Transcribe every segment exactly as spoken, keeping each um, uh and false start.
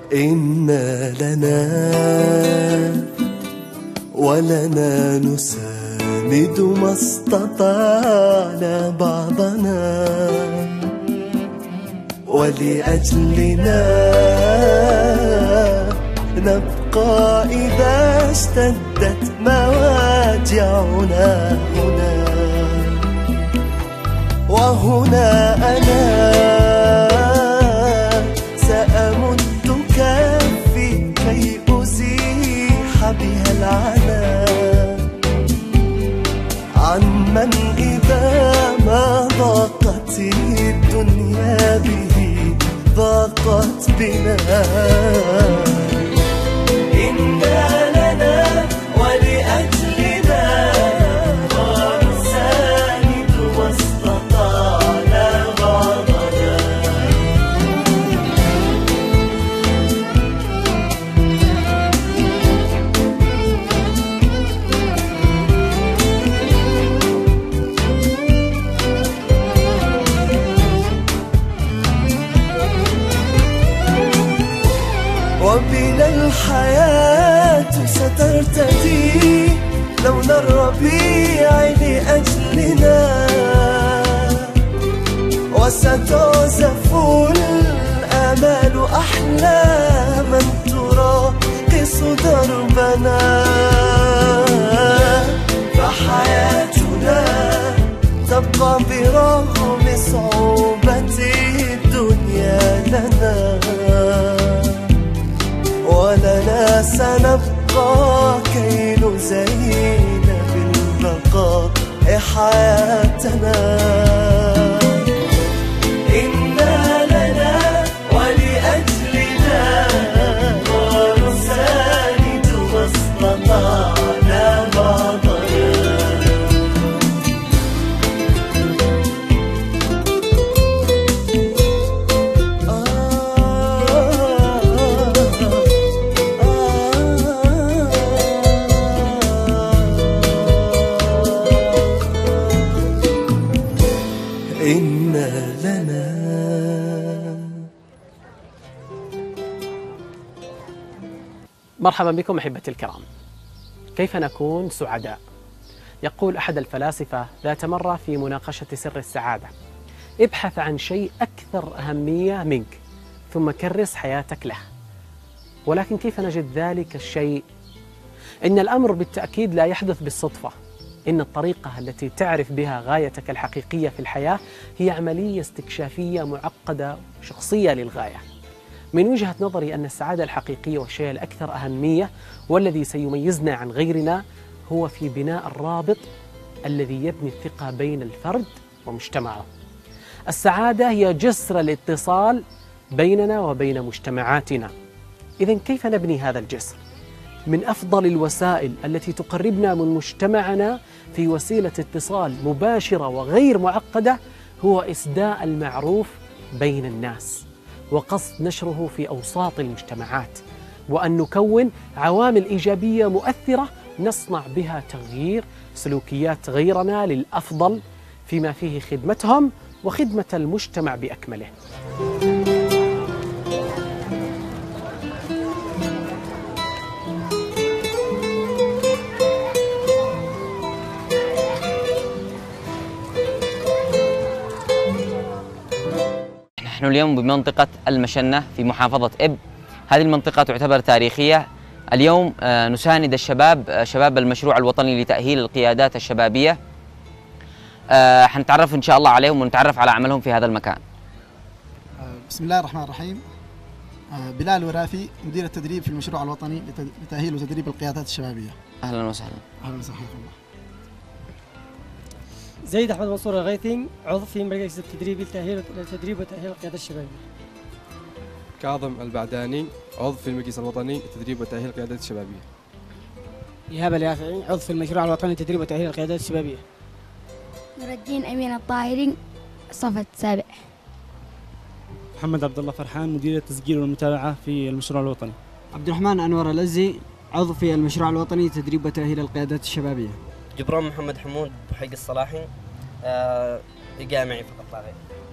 إنا لنا ولنا نساند ما استطعنا بعضنا، ولأجلنا نبقى إذا اشتدت مواجعنا. هنا وهنا أنا سأمد كفي كي أزيح بها العنا عمن إذا ما ضاقت الدنيا به ضاقت بنا. إنا لنا ولأجلنا ونساند ما استطعنا بعضنا. وبنا الحياة سترتدي لون الربيع لأجلنا، وستعزف الآمال أحلاما تراقص دربنا. فحياتنا تبقى برغم صعوبة الدنيا لنا، ولنا سنبقى كي نزين بالبقاء حياتنا. إنا لنا ولأجلنا ونساند ما استطعنا بعضنا. إنا لنا. مرحبا بكم أحبتي الكرام. كيف نكون سعداء؟ يقول أحد الفلاسفة ذات مرة في مناقشة سر السعادة: ابحث عن شيء أكثر أهمية منك ثم كرس حياتك له. ولكن كيف نجد ذلك الشيء؟ إن الأمر بالتأكيد لا يحدث بالصدفة. إن الطريقة التي تعرف بها غايتك الحقيقية في الحياة هي عملية استكشافية معقدة شخصية للغاية. من وجهة نظري أن السعادة الحقيقية والشيء الأكثر أهمية والذي سيميزنا عن غيرنا هو في بناء الرابط الذي يبني الثقة بين الفرد ومجتمعه. السعادة هي جسر الاتصال بيننا وبين مجتمعاتنا. إذن كيف نبني هذا الجسر؟ من أفضل الوسائل التي تقربنا من مجتمعنا في وسيلة اتصال مباشرة وغير معقدة هو إسداء المعروف بين الناس وقصد نشره في أوساط المجتمعات، وأن نكون عوامل إيجابية مؤثرة نصنع بها تغيير سلوكيات غيرنا للأفضل فيما فيه خدمتهم وخدمة المجتمع بأكمله. نحن اليوم بمنطقة المشنة في محافظة إب. هذه المنطقة تعتبر تاريخية. اليوم نساند الشباب شباب المشروع الوطني لتأهيل القيادات الشبابية. حنتعرف إن شاء الله عليهم ونتعرف على عملهم في هذا المكان. بسم الله الرحمن الرحيم. بلال ورافي، مدير التدريب في المشروع الوطني لتأهيل وتدريب القيادات الشبابية. أهلا وسهلا. أهلا وسهلا. زيد أحمد منصور الغيثي، عضو في مركز التدريب لتأهيل التدريب وتأهيل القيادة الشبابية. كاظم البعداني، عضو في المجلس الوطني لتدريب وتأهيل القيادات الشبابية. إيهاب اليافعي، عضو في المشروع الوطني لتدريب وتأهيل القيادات الشبابية. نور الدين أمين الطاهري، الصف السابع. محمد عبد الله فرحان، مدير التسجيل والمتابعة في المشروع الوطني. عبد الرحمن أنور الأزي، عضو في المشروع الوطني لتدريب وتأهيل القيادات الشبابية. جبران محمد حمود، بحق الصلاحي، آه جامعي فقط لا غير.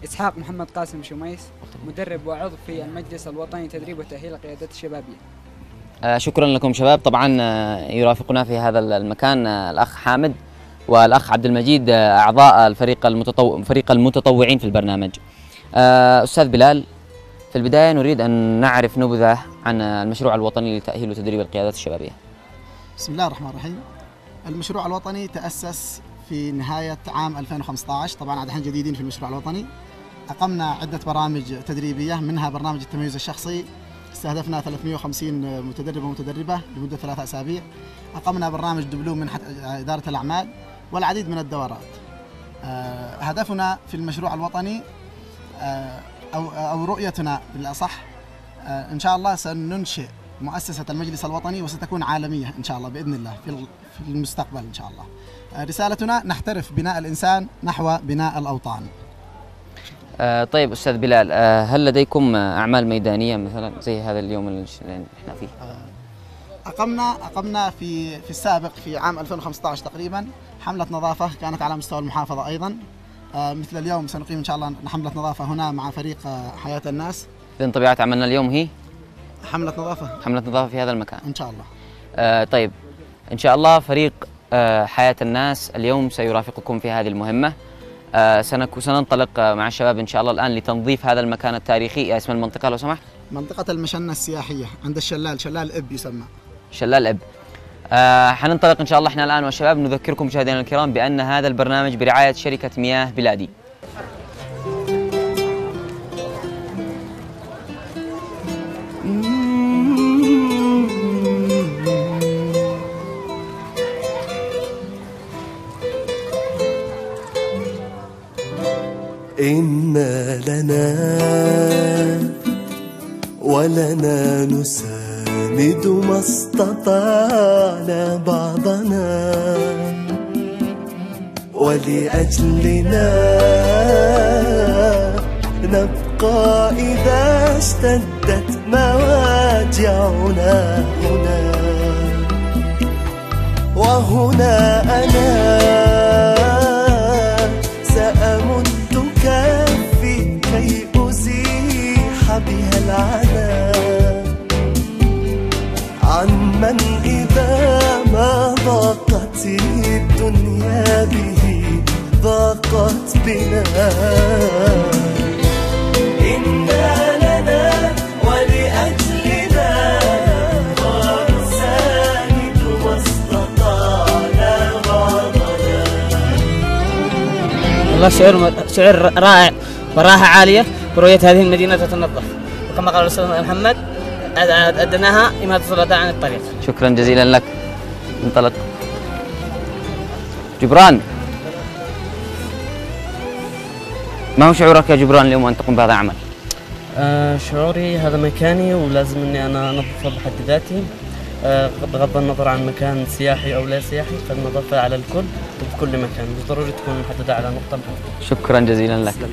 إسحاق محمد قاسم شميس، مدرب وعضو في المجلس الوطني لتدريب وتأهيل القيادات الشبابية. آه شكرا لكم شباب. طبعا آه يرافقنا في هذا المكان آه الأخ حامد والأخ عبد المجيد، آه أعضاء الفريق المتطوع فريق المتطوعين في البرنامج. آه أستاذ بلال، في البداية نريد أن نعرف نبذة عن المشروع الوطني لتأهيل وتدريب القيادات الشبابية. بسم الله الرحمن الرحيم. المشروع الوطني تأسس في نهاية عام ألفين وخمسة عشر، طبعا عاد احنا جديدين في المشروع الوطني. أقمنا عدة برامج تدريبية، منها برنامج التميز الشخصي، استهدفنا ثلاثمئة وخمسين متدرب ومتدربة لمدة ثلاثة أسابيع. أقمنا برنامج دبلوم منحة إدارة الأعمال والعديد من الدورات. أه هدفنا في المشروع الوطني أه أو, أو رؤيتنا بالأصح أه إن شاء الله سننشئ مؤسسة المجلس الوطني، وستكون عالمية إن شاء الله بإذن الله في المستقبل إن شاء الله. أه رسالتنا نحترف بناء الإنسان نحو بناء الأوطان. آه طيب أستاذ بلال، آه هل لديكم أعمال ميدانية مثلا زي هذا اليوم اللي احنا فيه؟ أقمنا أقمنا في في السابق في عام ألفين وخمسة عشر تقريبا حملة نظافة كانت على مستوى المحافظة أيضا. آه مثل اليوم سنقيم إن شاء الله حملة نظافة هنا مع فريق آه حياة الناس. إذن طبيعة عملنا اليوم هي حملة نظافة حملة نظافة في هذا المكان إن شاء الله. آه طيب إن شاء الله فريق آه حياة الناس اليوم سيرافقكم في هذه المهمة. آه سننطلق مع الشباب إن شاء الله الآن لتنظيف هذا المكان التاريخي. اسم المنطقة لو سمحت؟ منطقة المشنة السياحية عند الشلال، شلال إب يسمى. شلال إب. آه حننطلق إن شاء الله إحنا الآن والشباب. نذكركم مشاهدينا الكرام بأن هذا البرنامج برعاية شركة مياه بلادي. إنا لنا ولنا نساند ما استطعنا بعضنا، ولأجلنا نبقى إذا اشتدت مواجعنا هنا وهنا. أنا سأمد كفي كي أزيح بها العنا عن من إذا ما ضاقت الدنيا به ضاقت بنا. إنا لنا ولأجلنا ونساند ما استطعنا بعضنا. والله شعور شعور رائع وراحة عالية برؤية هذه المدينة تتنظف، وكما قال الأستاذ محمد أدناها إماتة الأذى عن الطريق. شكرا جزيلا لك. انطلق جبران. ما هو شعورك يا جبران اليوم أن تقوم بهذا العمل؟ آه شعوري هذا مكاني ولازم أني أنا أنظفه بحد ذاتي، آه بغض النظر عن مكان سياحي أو لا سياحي، فالنظافة على الكل وبكل مكان، مش ضروري تكون محددة على نقطة محددة. شكرا جزيلا لك.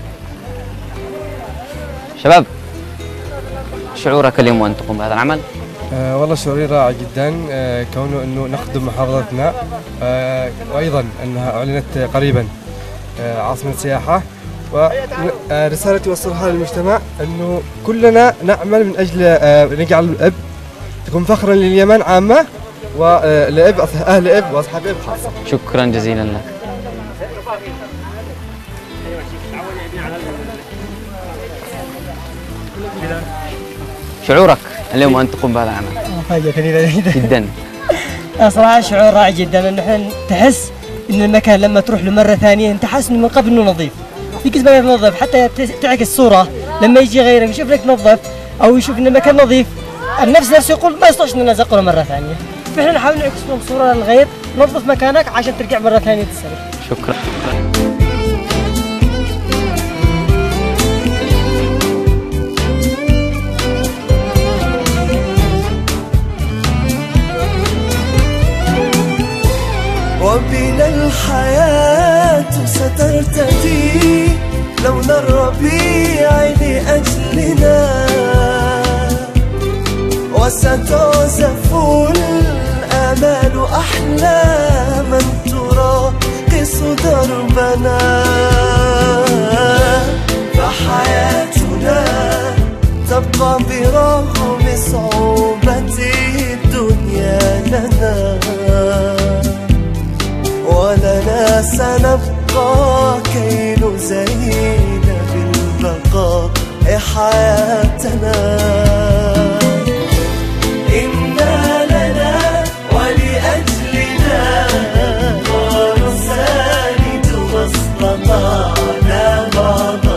شباب، شعورك اليوم وأن تقوم بهذا العمل؟ آه والله شعوري رائع جدا، آه كونه أنه نخدم محافظتنا، آه وأيضا أنها أعلنت قريبا آه عاصمة سياحة، ورسالتي وصلها للمجتمع أنه كلنا نعمل من أجل آه نجعل الإب تكون فخرا لليمن عامة ولإب أهل إب وأصحاب إب خاصة. شكرا جزيلا لك. شعورك اليوم أن تقوم بهذا العمل؟ مفاجأة كبيرة جدا جدا. صراحة شعور رائع جدا، ان احنا تحس ان المكان لما تروح له مرة ثانية انت حاسس انه من قبل انه نظيف، في كذا ما ينظف حتى تعكس الصورة لما يجي غيرك يشوف لك نظف او يشوف ان المكان نظيف، النفس نفسه يقول ما يصلحش اننا نزقه مرة ثانية، فاحنا نحاول نعكس لهم صورة للغير، نظف مكانك عشان ترجع مرة ثانية تستريح. شكرا. وبنا الحياة سترتدي لون الربيع لأجلنا، وستعزف الآمال أحلاما تراقص دربنا. لصعوبة الدنيا لنا، ولنا سنبقى كي نزين بالبقاء حياتنا. إنا لنا ولأجلنا ونساند ما استطعنا بعضنا.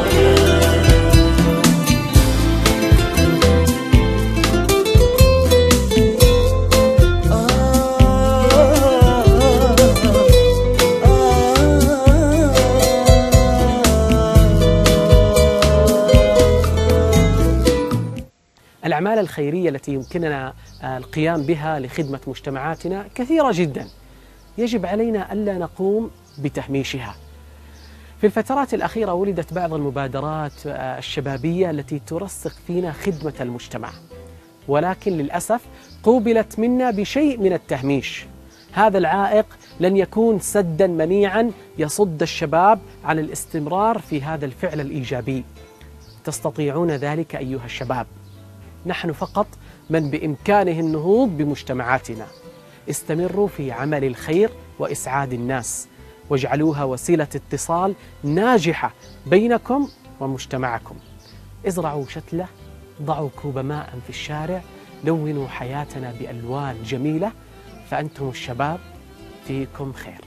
الأعمال الخيرية التي يمكننا القيام بها لخدمة مجتمعاتنا كثيرة جدا، يجب علينا ألا نقوم بتهميشها. في الفترات الأخيرة ولدت بعض المبادرات الشبابية التي ترسخ فينا خدمة المجتمع، ولكن للأسف قوبلت منا بشيء من التهميش. هذا العائق لن يكون سدا منيعا يصد الشباب عن الاستمرار في هذا الفعل الإيجابي. تستطيعون ذلك أيها الشباب، نحن فقط من بإمكانه النهوض بمجتمعاتنا. استمروا في عمل الخير وإسعاد الناس، واجعلوها وسيلة اتصال ناجحة بينكم ومجتمعكم. ازرعوا شتلة، ضعوا كوب ماء في الشارع، لونوا حياتنا بألوان جميلة، فأنتم الشباب فيكم خير.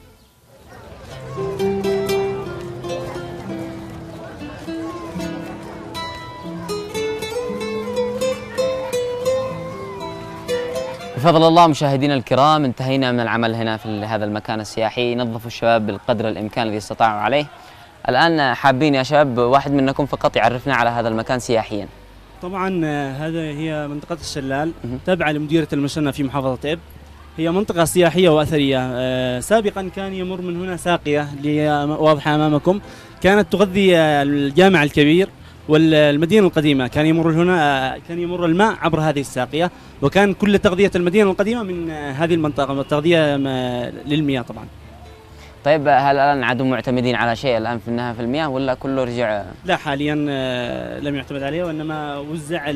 بفضل الله مشاهدينا الكرام انتهينا من العمل هنا في هذا المكان السياحي. نظفوا الشباب بالقدر الإمكان الذي استطاعوا عليه. الآن حابين يا شباب واحد منكم فقط يعرفنا على هذا المكان سياحيا. طبعا هذا هي منطقة الشلال تابعة لمديرية المشنة في محافظة إب. هي منطقة سياحية وأثرية. سابقا كان يمر من هنا ساقية واضحة أمامكم، كانت تغذي الجامع الكبير والمدينة القديمة. كان يمر هنا كان يمر الماء عبر هذه الساقية، وكان كل تغذية المدينة القديمة من هذه المنطقة، تغذية للمياه طبعا. طيب هل الآن عادوا معتمدين على شيء الآن في النهاية في المياه ولا كله رجع؟ لا حاليا لم يعتمد عليه، وإنما وزع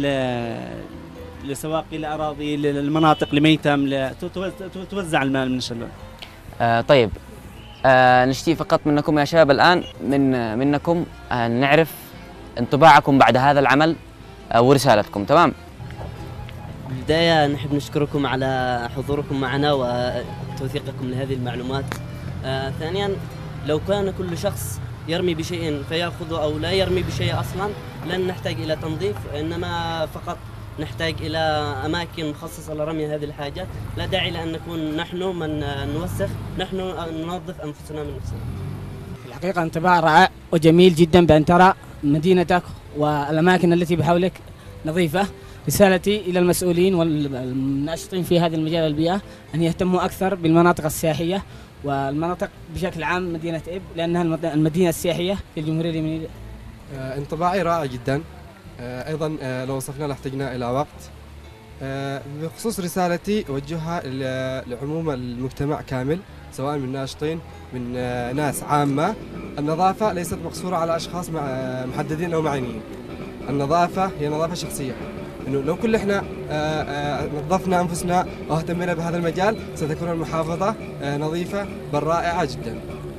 لسواقي الأراضي للمناطق لميتم توزع الماء من الشلال. آه طيب آه نشتي فقط منكم يا شباب الآن من منكم آه نعرف انطباعكم بعد هذا العمل ورسالتكم. تمام؟ بالبداية نحب نشكركم على حضوركم معنا وتوثيقكم لهذه المعلومات. آه ثانيا، لو كان كل شخص يرمي بشيء فيأخذه أو لا يرمي بشيء أصلا لن نحتاج إلى تنظيف، إنما فقط نحتاج إلى أماكن مخصصة لرمي هذه الحاجات. لا داعي لأن نكون نحن من نوسخ، نحن ننظف أنفسنا من نفسنا. الحقيقة انطباع رائع وجميل جدا بأن ترى مدينتك والأماكن التي بحولك نظيفة. رسالتي إلى المسؤولين والناشطين في هذا المجال البيئة أن يهتموا أكثر بالمناطق السياحية والمناطق بشكل عام مدينة إب، لأنها المدينة السياحية في الجمهورية اليمنية. آه انطباعي رائع جدا. آه أيضا آه لو وصفنا لاحتجنا إلى وقت. آه بخصوص رسالتي أوجهها لعموم المجتمع كامل، سواء من ناشطين من آه ناس عامة. النظافة ليست مقصورة على أشخاص مع آه محددين أو معينين. النظافة هي نظافة شخصية، إنه لو كل إحنا آه آه نظفنا أنفسنا واهتمينا بهذا المجال ستكون المحافظة آه نظيفة بل رائعة جدا.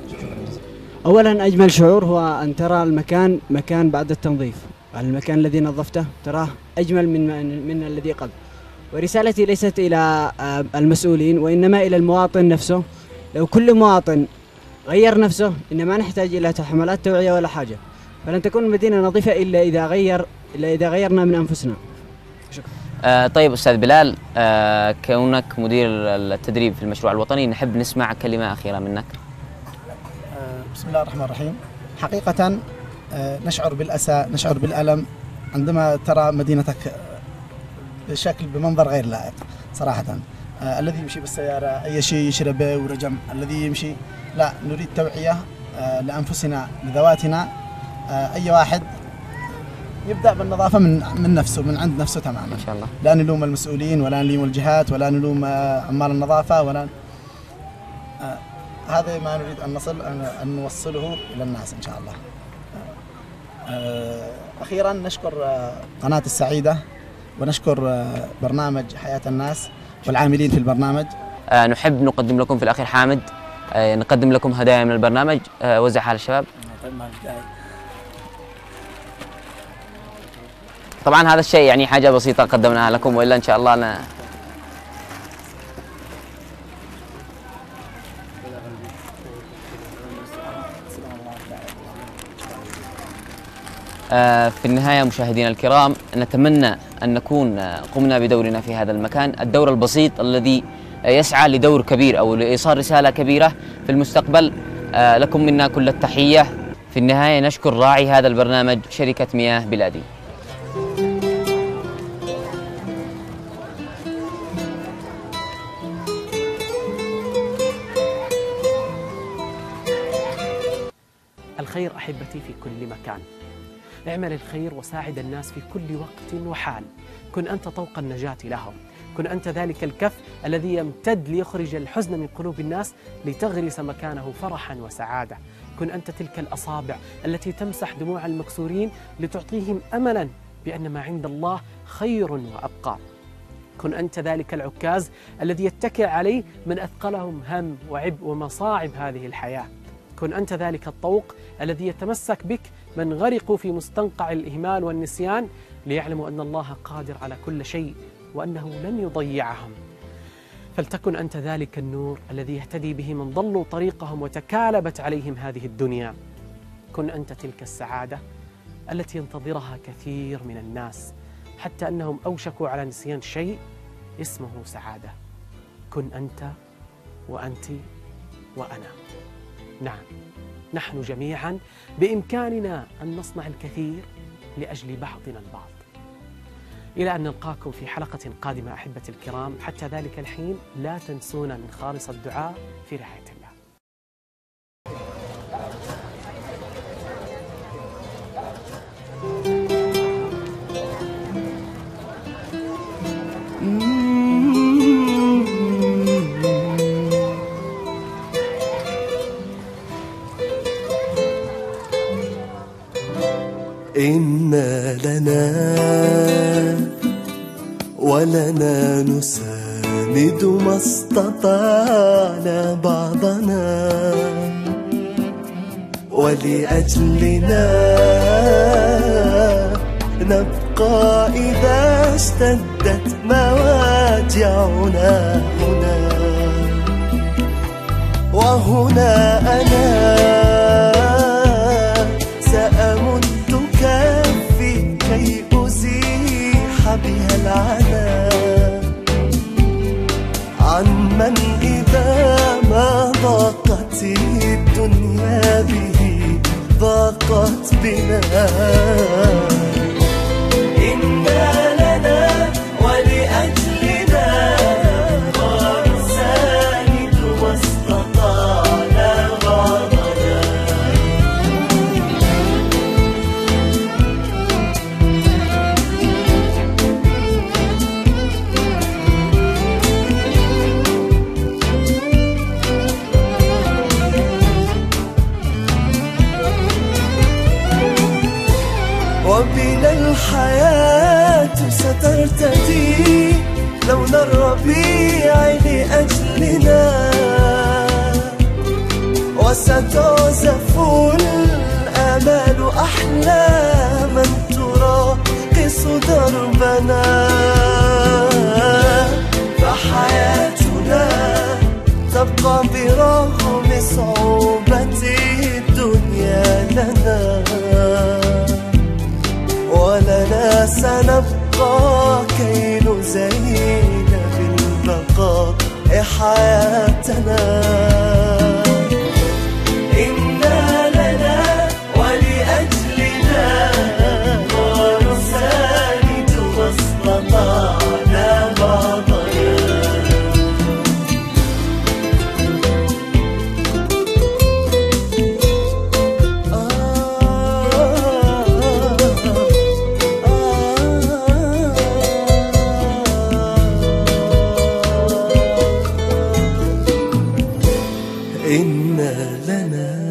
أولا أجمل شعور هو أن ترى المكان مكان بعد التنظيف. المكان الذي نظفته تراه أجمل من من الذي قبل. ورسالتي ليست إلى آه المسؤولين وإنما إلى المواطن نفسه. لو كل مواطن غير نفسه إن ما نحتاج إلى حملات توعية ولا حاجة، فلن تكون المدينة نظيفة إلا إذا غير إلا إذا غيرنا من أنفسنا. شكرا. آه طيب أستاذ بلال، آه كونك مدير التدريب في المشروع الوطني نحب نسمع كلمة أخيرة منك. آه بسم الله الرحمن الرحيم. حقيقة آه نشعر بالأسى، نشعر بالألم عندما ترى مدينتك بشكل بمنظر غير لائق صراحة. آه الذي يمشي بالسيارة أي شيء يشربه ورجم، الذي يمشي لا، نريد توعية آه لأنفسنا لذواتنا. آه أي واحد يبدأ بالنظافة من من نفسه، من عند نفسه تماما إن شاء الله. لا نلوم المسؤولين ولا نلوم الجهات ولا نلوم آه عمال النظافة ولا آه هذا ما نريد أن نصل أن نوصله إلى الناس إن شاء الله. آه أخيرا نشكر آه قناة السعيدة ونشكر برنامج حياة الناس والعاملين في البرنامج. آه نحب نقدم لكم في الأخير حامد، آه نقدم لكم هدايا من البرنامج، آه وزعها على الشباب. طبعا هذا الشيء يعني حاجة بسيطة قدمناها لكم، وإلا إن شاء الله أنا في النهاية مشاهدينا الكرام، نتمنى أن نكون قمنا بدورنا في هذا المكان، الدور البسيط الذي يسعى لدور كبير أو لإيصال رسالة كبيرة في المستقبل. لكم منا كل التحية. في النهاية نشكر راعي هذا البرنامج شركة مياه بلادي. الخير أحبتي في كل مكان. اعمل الخير وساعد الناس في كل وقت وحال. كن أنت طوق النجاة لهم، كن أنت ذلك الكف الذي يمتد ليخرج الحزن من قلوب الناس لتغرس مكانه فرحا وسعادة. كن أنت تلك الأصابع التي تمسح دموع المكسورين لتعطيهم أملا بأن ما عند الله خير وأبقى. كن أنت ذلك العكاز الذي يتكئ عليه من أثقلهم هم وعبء ومصاعب هذه الحياة. كن أنت ذلك الطوق الذي يتمسك بك من غرقوا في مستنقع الإهمال والنسيان ليعلموا أن الله قادر على كل شيء وأنه لن يضيعهم. فلتكن أنت ذلك النور الذي يهتدي به من ضلوا طريقهم وتكالبت عليهم هذه الدنيا. كن أنت تلك السعادة التي ينتظرها كثير من الناس حتى أنهم أوشكوا على نسيان شيء اسمه سعادة. كن أنت وأنت وأنا. نعم، نحن جميعا بإمكاننا أن نصنع الكثير لأجل بعضنا البعض. إلى أن نلقاكم في حلقة قادمة أحبتي الكرام، حتى ذلك الحين لا تنسونا من خالص الدعاء في رعاية الله. إنا لنا ولنا نساند ما استطعنا بعضنا، ولأجلنا نبقى إذا اشتدت مواجعنا هنا وهنا. أنا سأمد كفي كي أزيح بها العنا عن من إذا ما ضاقت الدنيا به ضاقت بنا. إنا لنا ولأجلنا ونساند ما استطعنا بعضنا، وبنا الحياة سترتدي لون الربيع لأجلنا، وستعزف الآمال أحلاما تراقص دربنا. فحياتنا تبقى برغم صعوبة الدنيا لنا، ولنا سنبقى كي نزين بالبقاء حياتنا. إنا لنا ولأجلنا ونساند ما استطعنا بعضنا. إنا لنا